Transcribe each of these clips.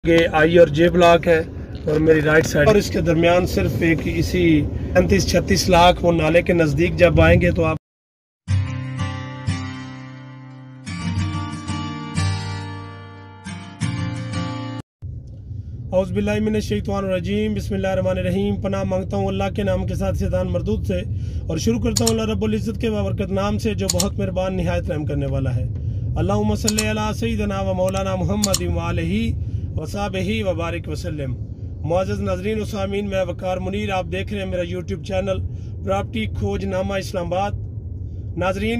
ये आई और J block है और मेरी राइट साइड और इसके दरमियान सिर्फ एक इसी 35-36 लाख वो नाले के नज़दीक जब आएंगे तो आप औज़ुबिल्लाहिमिनश्शैतानिर्रजीम बिस्मिल्लाहिर्रहमानिर्रहीम। पनाह मांगता हूँ अल्लाह के नाम के साथ शैतान मरदूद से और शुरू करता हूँ अल्लाह रब्बुल इज़्ज़त के बाबरकत नाम से जो बहुत मेहरबान निहायत रहम करने वाला है। अल्लाहुम्मा सल्ली अला सय्यिदिना व मौलाना मुहम्मद व आलिहि व सहबिहि व बारिक वसल्लम। मुअज़्ज़ज़ नाज़रीन व सामीन, मैं वकार मुनीर, आप देख रहे हैं मेरा यूट्यूब चैनल प्रॉपर्टी खोजनामा इस्लामाबाद। नाज़रीन,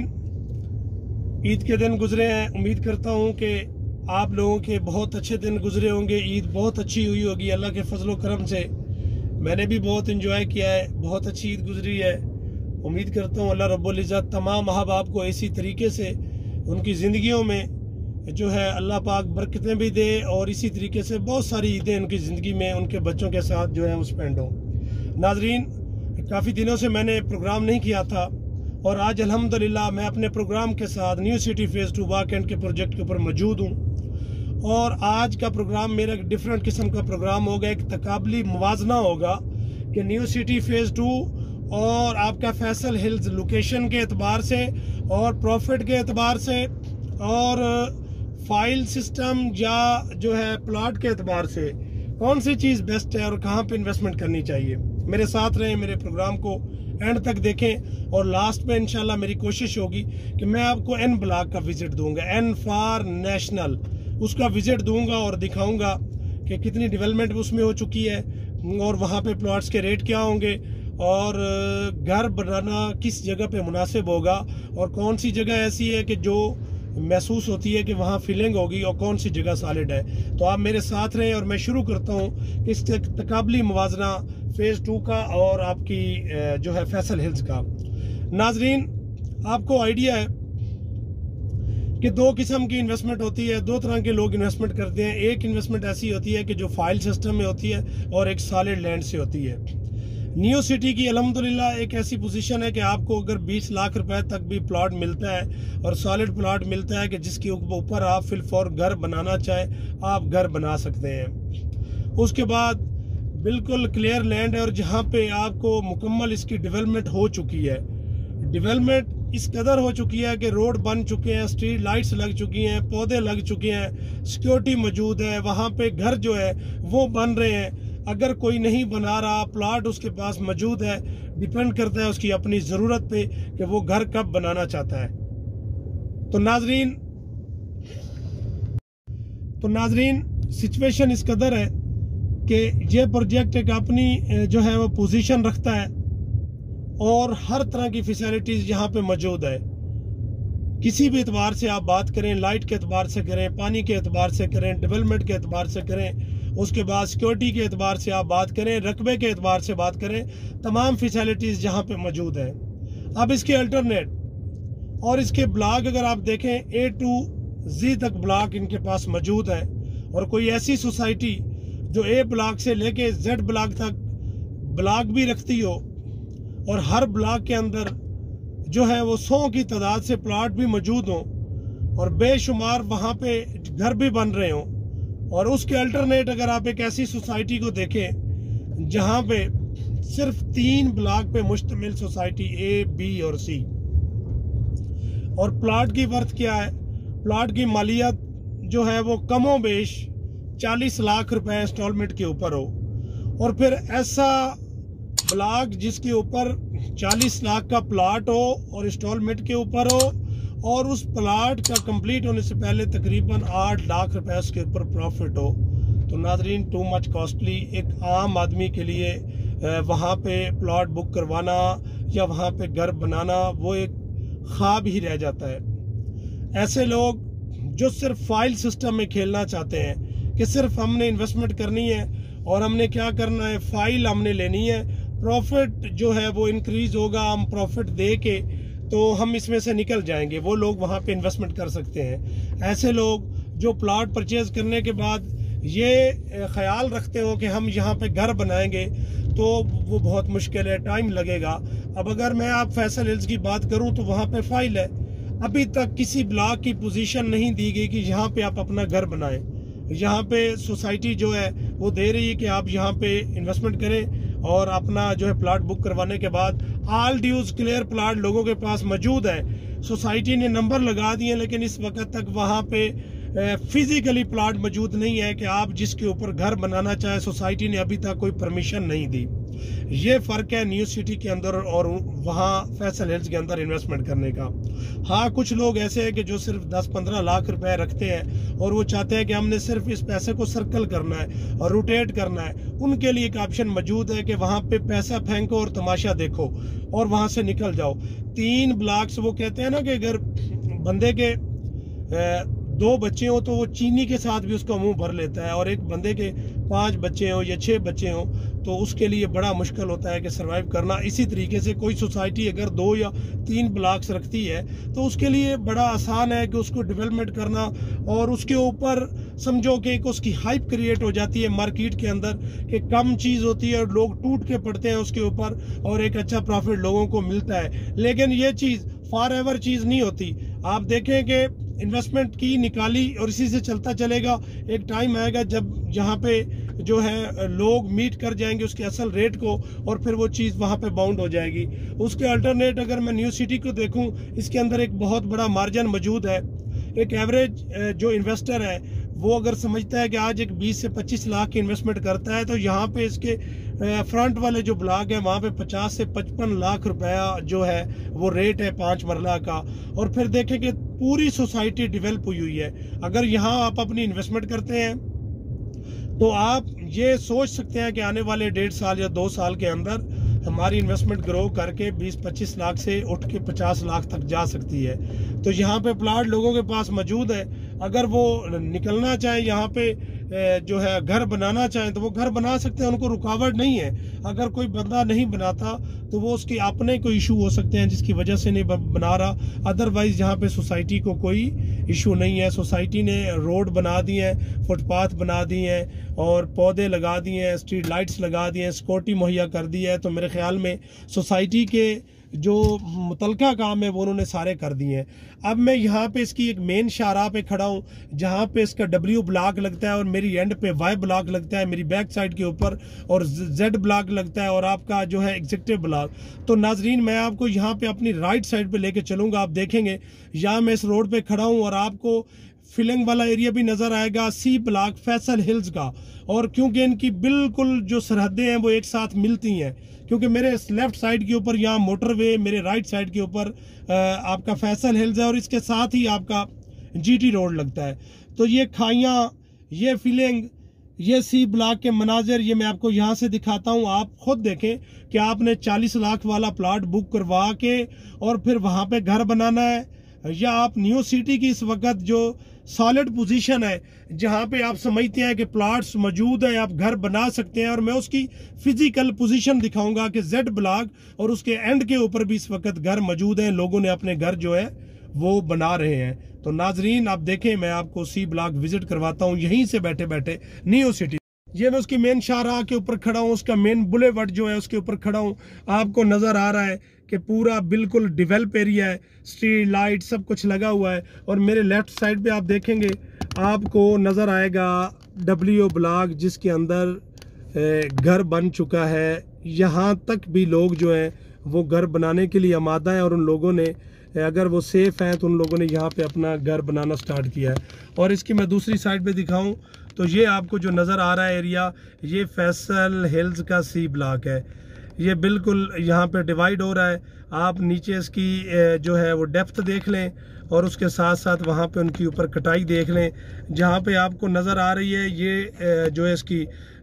ईद के दिन गुजरे हैं, उम्मीद करता हूँ कि आप लोगों के बहुत अच्छे दिन गुजरे होंगे। ईद बहुत अच्छी हुई होगी अल्लाह के फजलो करम से। मैंने भी बहुत इंजॉय किया है, बहुत अच्छी ईद गुजरी है। उम्मीद करता हूँ अल्लाह रब्बुल इज़्ज़त तमाम अहबाब को इसी तरीके से उनकी ज़िंदगियों में जो है अल्लाह पाक बरकतें भी दे और इसी तरीके से बहुत सारी ईदें उनकी ज़िंदगी में उनके बच्चों के साथ जो है वो स्पेंड हो। नाजरीन, काफ़ी दिनों से मैंने प्रोग्राम नहीं किया था और आज अल्हम्दुलिल्लाह मैं अपने प्रोग्राम के साथ न्यू सिटी फेज़ 2 वाकएंड के प्रोजेक्ट के ऊपर मौजूद हूँ। और आज का प्रोग्राम मेरा एक डिफरेंट किस्म का प्रोग्राम होगा, एक तकाबली मुवाजना होगा कि न्यू सिटी फेज़ 2 और आपका फैसल हिल्स लोकेशन के एतबार से और प्रॉफिट के एतबार से और फाइल सिस्टम या जो है प्लॉट के एतबार से कौन सी चीज़ बेस्ट है और कहाँ पे इन्वेस्टमेंट करनी चाहिए। मेरे साथ रहें, मेरे प्रोग्राम को एंड तक देखें और लास्ट में इंशाल्लाह मेरी कोशिश होगी कि मैं आपको एन ब्लॉक का विजिट दूंगा, एन फॉर नेशनल, उसका विजिट दूंगा और दिखाऊंगा कि कितनी डेवलपमेंट उसमें हो चुकी है और वहाँ पे प्लॉट्स के रेट क्या होंगे और घर बनाना किस जगह पे मुनासिब होगा और कौन सी जगह ऐसी है कि जो महसूस होती है कि वहाँ फीलिंग होगी और कौन सी जगह सॉलिड है। तो आप मेरे साथ रहें और मैं शुरू करता हूँ इस तकाबली मुवाजना फेज़ 2 का और आपकी जो है फैसल हिल्स का। नाजरीन, आपको आइडिया है कि दो किस्म की इन्वेस्टमेंट होती है, दो तरह के लोग इन्वेस्टमेंट करते हैं। एक इन्वेस्टमेंट ऐसी होती है कि जो फाइल सिस्टम में होती है और एक सॉलिड लैंड से होती है। न्यू सिटी की अल्हम्दुलिल्लाह एक ऐसी पोजीशन है कि आपको अगर 20 लाख रुपए तक भी प्लॉट मिलता है और सॉलिड प्लॉट मिलता है कि जिसके ऊपर आप फिलफौर घर बनाना चाहें आप घर बना सकते हैं। उसके बाद बिल्कुल क्लियर लैंड है और जहाँ पे आपको मुकम्मल इसकी डेवलपमेंट हो चुकी है। डेवलपमेंट इस कदर हो चुकी है कि रोड बन चुके हैं, स्ट्रीट लाइट्स लग चुकी हैं, पौधे लग चुके हैं, सिक्योरिटी मौजूद है, वहाँ पे घर जो है वो बन रहे हैं। अगर कोई नहीं बना रहा, प्लॉट उसके पास मौजूद है, डिपेंड करता है उसकी अपनी ज़रूरत पे कि वो घर कब बनाना चाहता है। तो नाजरीन सिचुएशन इस कदर है कि ये प्रोजेक्ट एक अपनी जो है वो पोजीशन रखता है और हर तरह की फैसिलिटीज़ यहाँ पे मौजूद है। किसी भी एतबार से आप बात करें, लाइट के एतबार से करें, पानी के एतबार से करें, डेवलपमेंट के एतबार से करें, उसके बाद सिक्योरिटी के एतबार से आप बात करें, रकबे के एतबार से बात करें, तमाम फैसिलिटीज़ यहाँ पे मौजूद है। अब इसके अल्टरनेट और इसके ब्लॉक अगर आप देखें A to Z तक ब्लॉक इनके पास मौजूद है और कोई ऐसी सोसाइटी जो A ब्लॉक से लेके Z ब्लॉक तक ब्लॉक भी रखती हो और हर ब्लॉक के अंदर जो है वो 100 की तादाद से प्लॉट भी मौजूद हों और बेशुमार वहाँ पे घर भी बन रहे हों। और उसके अल्टरनेट अगर आप एक ऐसी सोसाइटी को देखें जहाँ पे सिर्फ 3 ब्लॉक पे मुश्तमिल सोसाइटी A, B और C और प्लॉट की वर्थ क्या है, प्लॉट की मालियत जो है वो कमो बेश 40 लाख रुपए इंस्टॉलमेंट के ऊपर हो और फिर ऐसा ब्लॉक जिसके ऊपर 40 लाख का प्लॉट हो और इंस्टॉलमेंट के ऊपर हो और उस प्लॉट का कंप्लीट होने से पहले तकरीबन 8 लाख रुपए उसके ऊपर प्रॉफिट हो, तो नाजरीन टू मच कॉस्टली एक आम आदमी के लिए वहाँ पे प्लॉट बुक करवाना या वहाँ पे घर बनाना वो एक ख्वाब ही रह जाता है। ऐसे लोग जो सिर्फ फाइल सिस्टम में खेलना चाहते हैं कि सिर्फ हमने इन्वेस्टमेंट करनी है और हमने क्या करना है, फाइल हमने लेनी है, प्रॉफिट जो है वो इंक्रीज होगा, हम प्रॉफिट दे के तो हम इसमें से निकल जाएंगे, वो लोग वहाँ पे इन्वेस्टमेंट कर सकते हैं। ऐसे लोग जो प्लॉट परचेज करने के बाद ये ख्याल रखते हो कि हम यहाँ पे घर बनाएंगे तो वो बहुत मुश्किल है, टाइम लगेगा। अब अगर मैं आप फैसल हिल्स की बात करूँ तो वहाँ पे फाइल है, अभी तक किसी ब्लॉक की पोजीशन नहीं दी गई कि यहाँ पे आप अपना घर बनाएं। यहाँ पे सोसाइटी जो है वो दे रही है कि आप यहाँ पे इन्वेस्टमेंट करें और अपना जो है प्लाट बुक करवाने के बाद ऑल ड्यूज क्लियर प्लाट लोगों के पास मौजूद है। सोसाइटी ने नंबर लगा दिए लेकिन इस वक्त तक वहाँ पे फिजिकली प्लाट मौजूद नहीं है कि आप जिसके ऊपर घर बनाना चाहे, सोसाइटी ने अभी तक कोई परमिशन नहीं दी। ये फ़र्क है न्यू सिटी के अंदर और वहाँ फैसल हिल्स के अंदर इन्वेस्टमेंट करने का। हाँ, कुछ लोग ऐसे हैं कि जो सिर्फ 10-15 लाख रुपए रखते हैं और वो चाहते हैं कि हमने सिर्फ इस पैसे को सर्कल करना है और रोटेट करना है। उनके लिए एक ऑप्शन मौजूद है कि वहाँ पे पैसा फेंको और तमाशा देखो और वहाँ से निकल जाओ। 3 ब्लॉक्स, वो कहते हैं ना कि अगर बंदे के 2 बच्चे हो तो वो चीनी के साथ भी उसका मुंह भर लेता है, और एक बंदे के 5 बच्चे हो या 6 बच्चे हो तो उसके लिए बड़ा मुश्किल होता है कि सरवाइव करना। इसी तरीके से कोई सोसाइटी अगर 2 या 3 ब्लॉक्स रखती है तो उसके लिए बड़ा आसान है कि उसको डेवलपमेंट करना, और उसके ऊपर समझो कि एक उसकी हाइप क्रिएट हो जाती है मार्केट के अंदर कि कम चीज़ होती है और लोग टूट के पड़ते हैं उसके ऊपर और एक अच्छा प्रॉफिट लोगों को मिलता है। लेकिन ये चीज़ फॉर एवर चीज़ नहीं होती। आप देखें कि इन्वेस्टमेंट की निकाली और इसी से चलता चलेगा। एक टाइम आएगा जब यहाँ पे जो है लोग मीट कर जाएंगे उसके असल रेट को और फिर वो चीज़ वहाँ पे बाउंड हो जाएगी। उसके अल्टरनेट अगर मैं न्यू सिटी को देखूँ, इसके अंदर एक बहुत बड़ा मार्जिन मौजूद है। एक एवरेज जो इन्वेस्टर है वो अगर समझता है कि आज एक 20 से 25 लाख की इन्वेस्टमेंट करता है तो यहाँ पे इसके फ्रंट वाले जो ब्लॉक है वहाँ पे 50 से 55 लाख रुपया जो है वो रेट है 5 मरला का। और फिर देखें कि पूरी सोसाइटी डेवलप हुई है। अगर यहाँ आप अपनी इन्वेस्टमेंट करते हैं तो आप ये सोच सकते हैं कि आने वाले 1.5 साल या 2 साल के अंदर हमारी इन्वेस्टमेंट ग्रो करके 20-25 लाख से उठ के 50 लाख तक जा सकती है। तो यहाँ पे प्लाट लोगों के पास मौजूद है। अगर वो निकलना चाहें, यहाँ पे जो है घर बनाना चाहें तो वो घर बना सकते हैं, उनको रुकावट नहीं है। अगर कोई बंदा नहीं बनाता तो वो उसके अपने कोई इशू हो सकते हैं जिसकी वजह से नहीं बना रहा। अदरवाइज यहाँ पे सोसाइटी को कोई इशू नहीं है। सोसाइटी ने रोड बना दी है, फुटपाथ बना दी हैं और पौधे लगा दिए हैं, स्ट्रीट लाइट्स लगा दिए हैं, सिक्योरिटी मुहैया कर दी है। तो मेरे ख्याल में सोसाइटी के जो मुतलका काम है वो उन्होंने सारे कर दिए हैं। अब मैं यहाँ पे इसकी एक मेन शाहराह पे खड़ा हूँ जहाँ पे इसका W ब्लॉक लगता है और मेरी एंड पे Y ब्लॉक लगता है मेरी बैक साइड के ऊपर, और Z ब्लॉक लगता है और आपका जो है एग्जीक्यूटिव ब्लॉक। तो नाजरीन, मैं आपको यहाँ पे अपनी राइट साइड पे लेके चलूँगा। आप देखेंगे यहाँ मैं इस रोड पे खड़ा हूँ और आपको फिलिंग वाला एरिया भी नज़र आएगा C ब्लॉक फैसल हिल्स का। और क्योंकि इनकी बिल्कुल जो सरहदें हैं वो एक साथ मिलती हैं, क्योंकि मेरे लेफ्ट साइड के ऊपर यहाँ मोटरवे, मेरे राइट साइड के ऊपर आपका फैसल हिल्स है और इसके साथ ही आपका GT रोड लगता है। तो ये खाइयाँ, ये फिलिंग, ये C ब्लॉक के मनाजिर ये मैं आपको यहाँ से दिखाता हूँ। आप खुद देखें कि आपने 40 लाख वाला प्लाट बुक करवा के और फिर वहाँ पे घर बनाना है, या आप न्यू सिटी की इस वक्त जो सॉलिड पोजीशन है जहाँ पे आप समझते हैं कि प्लॉट्स मौजूद हैं, आप घर बना सकते हैं। और मैं उसकी फिजिकल पोजीशन दिखाऊंगा कि Z ब्लॉक और उसके एंड के ऊपर भी इस वक्त घर मौजूद हैं, लोगों ने अपने घर जो है वो बना रहे हैं। तो नाजरीन आप देखें, मैं आपको C ब्लॉक विजिट करवाता हूँ यहीं से बैठे बैठे न्यू सिटी। ये मैं उसकी मेन शाहराह के ऊपर खड़ा हूँ, उसका मेन बुलेवर्ड जो है उसके ऊपर खड़ा हूँ। आपको नज़र आ रहा है कि पूरा बिल्कुल डेवलप एरिया है, स्ट्रीट लाइट सब कुछ लगा हुआ है। और मेरे लेफ्ट साइड पे आप देखेंगे आपको नज़र आएगा W ब्लॉक जिसके अंदर घर बन चुका है। यहाँ तक भी लोग जो हैं वो घर बनाने के लिए आमादा है और उन लोगों ने, अगर वो सेफ़ हैं तो उन लोगों ने यहाँ पे अपना घर बनाना स्टार्ट किया है। और इसकी मैं दूसरी साइड पे दिखाऊं तो ये आपको जो नज़र आ रहा है एरिया, ये फैसल हिल्स का C ब्लॉक है। ये बिल्कुल यहाँ पे डिवाइड हो रहा है। आप नीचे इसकी जो है वो डेप्थ देख लें और उसके साथ साथ वहाँ पे उनकी ऊपर कटाई देख लें। जहाँ पे आपको नज़र आ रही है ये जो है इसकी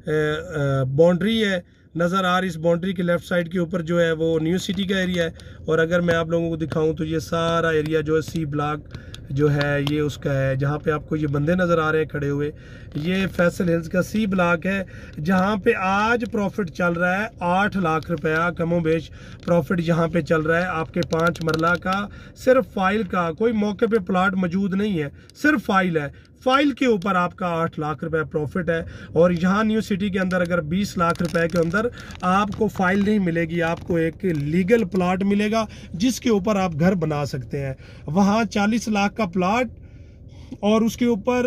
बाउंड्री है नज़र आ रही, इस बाउंड्री के लेफ्ट साइड के ऊपर जो है वो न्यू सिटी का एरिया है। और अगर मैं आप लोगों को दिखाऊं तो ये सारा एरिया जो है C ब्लॉक जो है ये उसका है। जहाँ पे आपको ये बंदे नज़र आ रहे हैं खड़े हुए, ये फैसल हिल्स का C ब्लॉक है जहाँ पे आज प्रॉफिट चल रहा है 8 लाख रुपया कमोबेश प्रॉफिट यहाँ पे चल रहा है आपके 5 मरला का। सिर्फ फाइल का, कोई मौके पे प्लाट मौजूद नहीं है, सिर्फ फाइल है। फाइल के ऊपर आपका 8 लाख रुपए प्रॉफिट है। और यहाँ न्यू सिटी के अंदर अगर 20 लाख रुपए के अंदर आपको फाइल नहीं मिलेगी, आपको एक लीगल प्लाट मिलेगा जिसके ऊपर आप घर बना सकते हैं। वहाँ 40 लाख का प्लाट और उसके ऊपर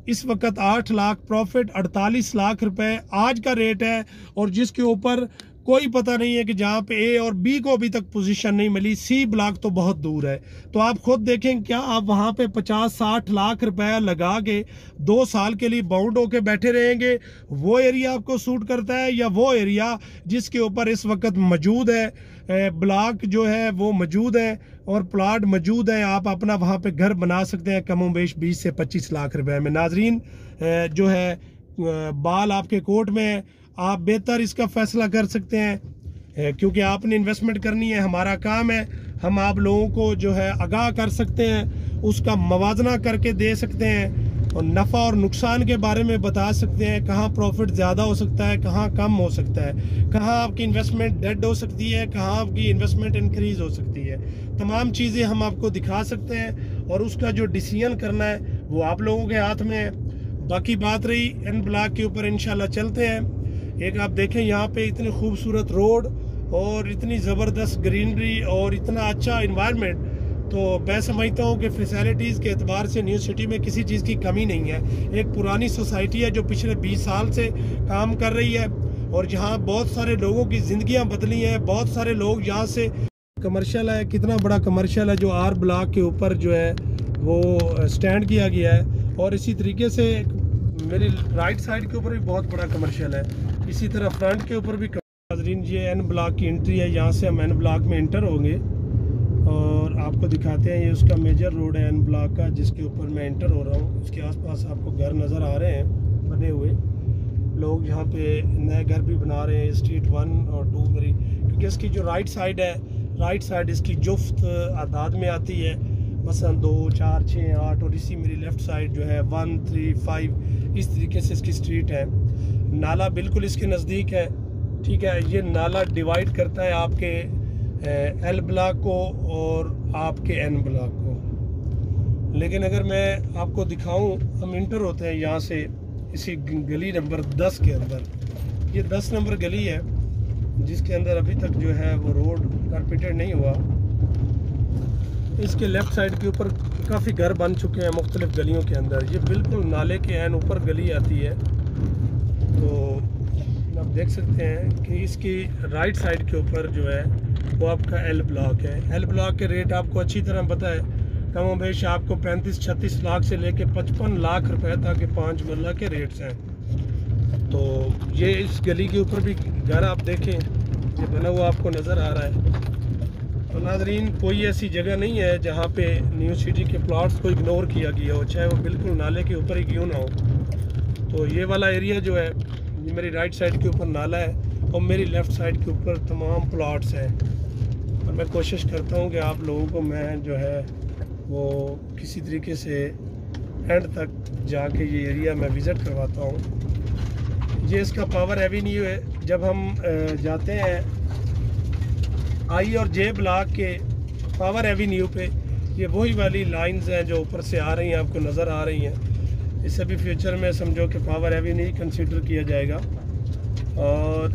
इस वक्त 8 लाख प्रॉफिट, 48 लाख रुपए आज का रेट है, और जिसके ऊपर कोई पता नहीं है कि जहाँ पे ए और बी को अभी तक पोजीशन नहीं मिली, सी ब्लॉक तो बहुत दूर है। तो आप खुद देखें, क्या आप वहाँ पे 50-60 लाख रुपया लगा के 2 साल के लिए बाउंड होके बैठे रहेंगे? वो एरिया आपको सूट करता है, या वो एरिया जिसके ऊपर इस वक्त मौजूद है ब्लॉक जो है वो मौजूद है और प्लाट मौजूद है, आप अपना वहाँ पे घर बना सकते हैं कमो बेश 20 से 25 लाख रुपए में। नाजरीन, जो है बाल आपके कोर्ट में है, आप बेहतर इसका फैसला कर सकते हैं, क्योंकि आपने इन्वेस्टमेंट करनी है। हमारा काम है, हम आप लोगों को जो है आगाह कर सकते हैं, उसका मवाजना करके दे सकते हैं, और नफ़ा और नुकसान के बारे में बता सकते हैं, कहाँ प्रॉफिट ज़्यादा हो सकता है, कहाँ कम हो सकता है, कहाँ आपकी इन्वेस्टमेंट डेड हो सकती है, कहाँ आपकी इन्वेस्टमेंट इंक्रीज़ हो सकती है। तमाम चीज़ें हम आपको दिखा सकते हैं, और उसका जो डिसीजन करना है वो आप लोगों के हाथ में है। बाकी बात रही एन ब्लॉक के ऊपर, इंशाल्लाह चलते हैं। एक आप देखें यहाँ पे इतनी खूबसूरत रोड और इतनी ज़बरदस्त ग्रीनरी और इतना अच्छा इन्वायरमेंट, तो मैं समझता हूँ कि फैसिलिटीज़ के एतबार से न्यू सिटी में किसी चीज़ की कमी नहीं है। एक पुरानी सोसाइटी है जो पिछले 20 साल से काम कर रही है, और जहाँ बहुत सारे लोगों की ज़िंदगियाँ बदली हैं। बहुत सारे लोग यहाँ से, कमर्शियल है, कितना बड़ा कमर्शियल है जो आर ब्लॉक के ऊपर जो है वो स्टैंड किया गया है, और इसी तरीके से मेरी राइट साइड के ऊपर भी बहुत बड़ा कमर्शियल है, इसी तरह फ्रंट के ऊपर भी। नाज़रीन, ये एन ब्लॉक की एंट्री है, यहाँ से हम एन ब्लॉक में एंटर होंगे और आपको दिखाते हैं। ये उसका मेजर रोड है एन ब्लॉक का, जिसके ऊपर मैं एंटर हो रहा हूँ। इसके आसपास आपको घर नज़र आ रहे हैं बने हुए, लोग यहाँ पे नए घर भी बना रहे हैं, स्ट्रीट 1 और 2 मेरी, क्योंकि इसकी जो राइट साइड है, राइट साइड इसकी जुफ्त आदाद में आती है, मसलन 2, 4, 6, 8, और इसी मेरी लेफ़्ट साइड जो है 1, 3, 5, इस तरीके से इसकी स्ट्रीट है। नाला बिल्कुल इसके नज़दीक है, ठीक है। ये नाला डिवाइड करता है आपके एल ब्लॉक को और आपके एन ब्लॉक को। लेकिन अगर मैं आपको दिखाऊं, हम इंटर होते हैं यहाँ से इसी गली नंबर 10 के अंदर। ये 10 नंबर गली है जिसके अंदर अभी तक जो है वो रोड कारपेटेड नहीं हुआ। इसके लेफ़्ट साइड के ऊपर काफ़ी घर बन चुके हैं मुख्तलिफ गलियों के अंदर। ये बिल्कुल नाले के एन ऊपर गली आती है, तो आप देख सकते हैं कि इसकी राइट साइड के ऊपर जो है वो आपका एल ब्लॉक है। एल ब्लॉक के रेट आपको अच्छी तरह पता है, कम बेश आपको 35-36 लाख से लेके 55 लाख रुपए तक के 5 मरला के रेट्स हैं। तो ये इस गली के ऊपर भी घर आप देखें, ये बना हुआ आपको नज़र आ रहा है। तो नाज़रीन, कोई ऐसी जगह नहीं है जहाँ पे न्यू सिटी के प्लॉट्स को इग्नोर किया गया हो, चाहे वो बिल्कुल नाले के ऊपर ही क्यों ना हो। तो ये वाला एरिया जो है, ये मेरी राइट साइड के ऊपर नाला है और मेरी लेफ़्ट साइड के ऊपर तमाम प्लॉट्स हैं। और मैं कोशिश करता हूँ कि आप लोगों को मैं जो है वो किसी तरीके से एंड तक जाके ये एरिया मैं विज़िट करवाता हूँ। ये इसका पावर एवेन्यू है। जब हम जाते हैं आई और जे ब्लॉक के पावर एवेन्यू पे, ये वही वाली लाइंस हैं जो ऊपर से आ रही हैं, आपको नज़र आ रही हैं। इससे भी फ्यूचर में समझो कि पावर एवेन्यू कंसीडर किया जाएगा। और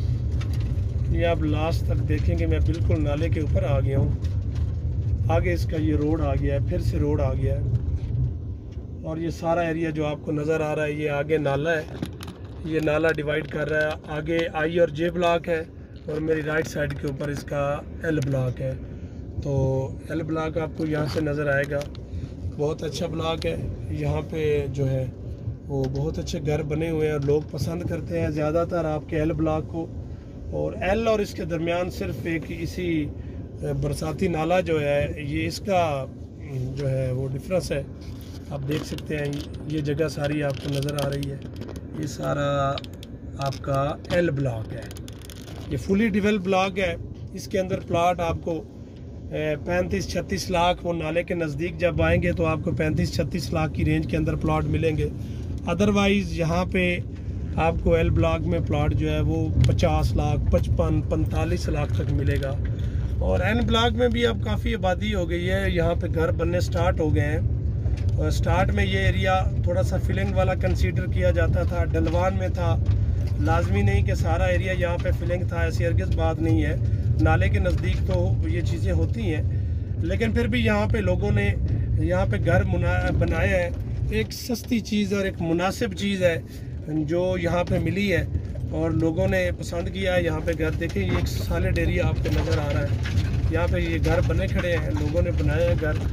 ये आप लास्ट तक देखेंगे, मैं बिल्कुल नाले के ऊपर आ गया हूँ। आगे इसका ये रोड आ गया है, फिर से रोड आ गया है, और ये सारा एरिया जो आपको नज़र आ रहा है, ये आगे नाला है। ये नाला डिवाइड कर रहा है, आगे आई और जे ब्लॉक है और मेरी राइट साइड के ऊपर इसका एल ब्लॉक है। तो एल ब्लॉक आपको यहाँ से नज़र आएगा, बहुत अच्छा ब्लॉक है। यहाँ पे जो है वो बहुत अच्छे घर बने हुए हैं और लोग पसंद करते हैं ज़्यादातर आपके एल ब्लॉक को। और एल और इसके दरमियान सिर्फ एक इसी बरसाती नाला जो है, ये इसका जो है वो डिफरेंस है। आप देख सकते हैं, ये जगह सारी आपको नज़र आ रही है, ये सारा आपका एल ब्लॉक है। ये फुली डेवलप ब्लॉक है। इसके अंदर प्लाट आपको 35-36 लाख, वो नाले के नज़दीक जब आएंगे तो आपको 35-36 लाख की रेंज के अंदर प्लाट मिलेंगे। अदरवाइज़ यहाँ पे आपको एल ब्लॉक में प्लाट जो है वो 50 लाख, 55-45 लाख तक मिलेगा। और एन ब्लॉक में भी अब काफ़ी आबादी हो गई है, यहाँ पे घर बनने स्टार्ट हो गए हैं। और स्टार्ट में ये एरिया थोड़ा सा फिलिंग वाला कंसीडर किया जाता था, डलवान में था। लाजमी नहीं कि सारा एरिया यहाँ पे फिलिंग था, ऐसी हरगिज़ बात नहीं है। नाले के नज़दीक तो ये चीज़ें होती हैं, लेकिन फिर भी यहाँ पे लोगों ने यहाँ पे घर बनाए हैं एक सस्ती चीज़ और एक मुनासिब चीज़ है जो यहाँ पे मिली है और लोगों ने पसंद किया है। यहाँ पे घर देखें, ये एक सॉलिड एरिया आपको नज़र आ रहा है। यहाँ पे ये घर बने खड़े हैं, लोगों ने बनाए हैं घर।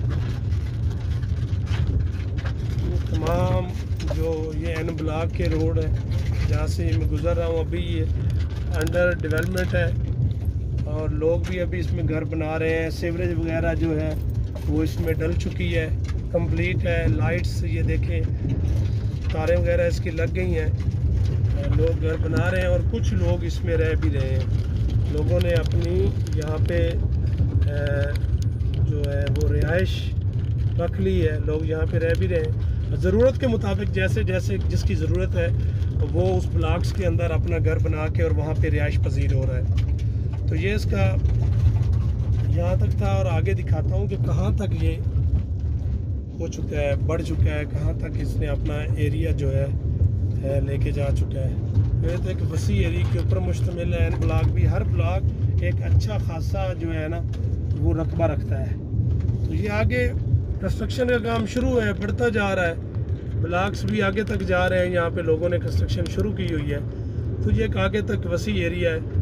तमाम जो ये एन ब्लॉक के रोड है जहाँ से मैं गुज़र रहा हूँ, अभी ये अंडर डेवलपमेंट है और लोग भी अभी इसमें घर बना रहे हैं। सीवरेज वगैरह जो है वो इसमें डल चुकी है, कंप्लीट है। लाइट्स ये देखें, तारें वगैरह इसकी लग गई हैं। लोग घर बना रहे हैं और कुछ लोग इसमें रह भी रहे हैं। लोगों ने अपनी यहाँ पे जो है वो रिहाइश रख ली है, लोग यहाँ पे रह भी रहे हैं। ज़रूरत के मुताबिक जैसे जैसे जिसकी ज़रूरत है वो उस ब्लॉक्स के अंदर अपना घर बना के और वहाँ पे रिहाइश पजीर हो रहा है। तो ये इसका यहाँ तक था और आगे दिखाता हूँ कि कहाँ तक ये हो चुका है, बढ़ चुका है, कहाँ तक इसने अपना एरिया जो है लेके जा चुका है। ये तो एक वसी एरिया के ऊपर मुश्तमिल है। एन ब्लॉक भी, हर ब्लॉक एक अच्छा खासा जो है ना वो रकबा रखता है। तो ये आगे कंस्ट्रक्शन का काम शुरू है, बढ़ता जा रहा है। ब्लॉक्स भी आगे तक जा रहे हैं, यहाँ पे लोगों ने कंस्ट्रक्शन शुरू की हुई है। तो ये एक आगे तक वसी एरिया है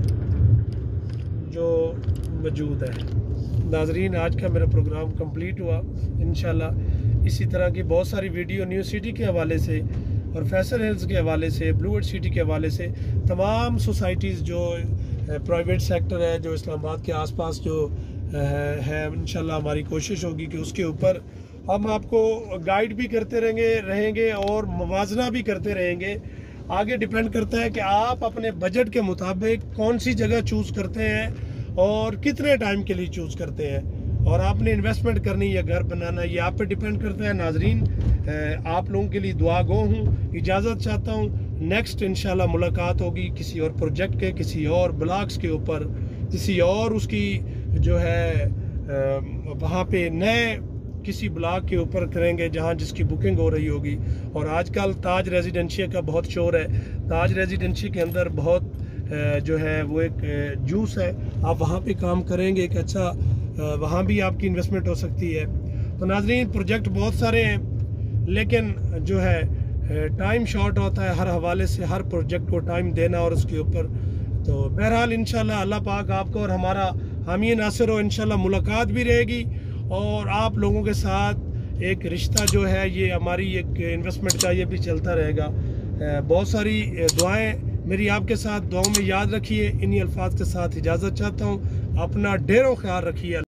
जो मौजूद है। नाजरीन, आज का मेरा प्रोग्राम कंप्लीट हुआ। इंशाल्लाह इसी तरह की बहुत सारी वीडियो न्यू सिटी के हवाले से और फैसल हिल्स के हवाले से, ब्लूवर्ड सिटी के हवाले से, तमाम सोसाइटीज़ जो प्राइवेट सेक्टर है जो इस्लामाबाद के आसपास जो है, इंशाल्लाह हमारी कोशिश होगी कि उसके ऊपर हम आपको गाइड भी करते रहेंगे और मुवाजना भी करते रहेंगे। आगे डिपेंड करता है कि आप अपने बजट के मुताबिक कौन सी जगह चूज़ करते हैं और कितने टाइम के लिए चूज़ करते हैं, और आपने इन्वेस्टमेंट करनी या घर बनाना, ये आप पे डिपेंड करता है। नाजरीन, आप लोगों के लिए दुआ गो हूँ, इजाज़त चाहता हूँ। नेक्स्ट इंशाल्लाह मुलाकात होगी किसी और प्रोजेक्ट के, किसी और ब्लॉक्स के ऊपर, किसी और उसकी जो है वहाँ पे नए किसी ब्लॉक के ऊपर करेंगे जहाँ जिसकी बुकिंग हो रही होगी। और आजकल ताज रेजिडेंशिया का बहुत शोर है। ताज रेजिडेंशिया के अंदर बहुत जो है वो एक जूस है, आप वहाँ पे काम करेंगे, एक अच्छा वहाँ भी आपकी इन्वेस्टमेंट हो सकती है। तो नाजरीन, प्रोजेक्ट बहुत सारे हैं लेकिन जो है टाइम शॉर्ट होता है हर हवाले से, हर प्रोजेक्ट को टाइम देना और उसके ऊपर। तो बहरहाल इंशाल्लाह अल्लाह पाक आपको और हमारा हामी नासिर हो। इंशाल्लाह मुलाकात भी रहेगी और आप लोगों के साथ एक रिश्ता जो है ये हमारी एक इन्वेस्टमेंट का ये भी चलता रहेगा। बहुत सारी दुआएं मेरी आपके साथ, दुआओं में याद रखिए। इन्हीं अल्फाज के साथ इजाज़त चाहता हूँ। अपना ढेरों ख्याल रखिए।